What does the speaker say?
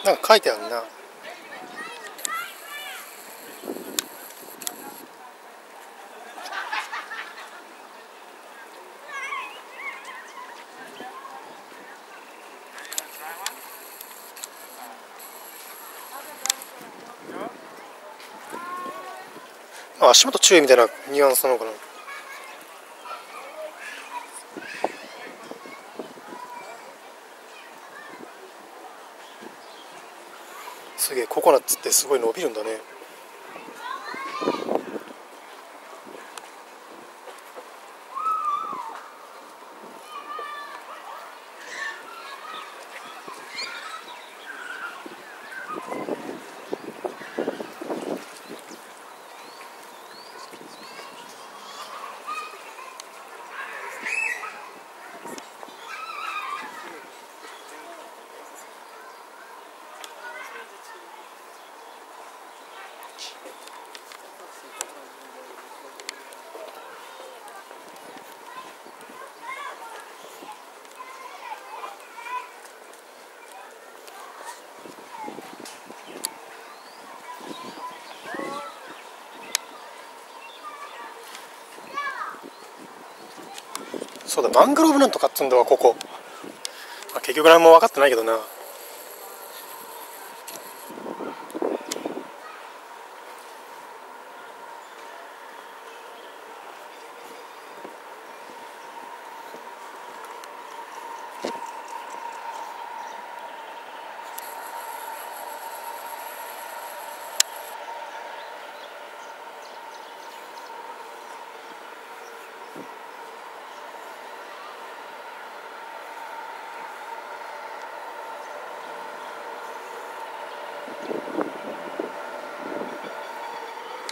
なんか書いてあるな。足元注意みたいなニュアンスなのかな。すげえ、ココナッツってすごい伸びるんだね。そうだ、マングローブなんとかっつうんだわ、ここ。結局何も分かってないけどな。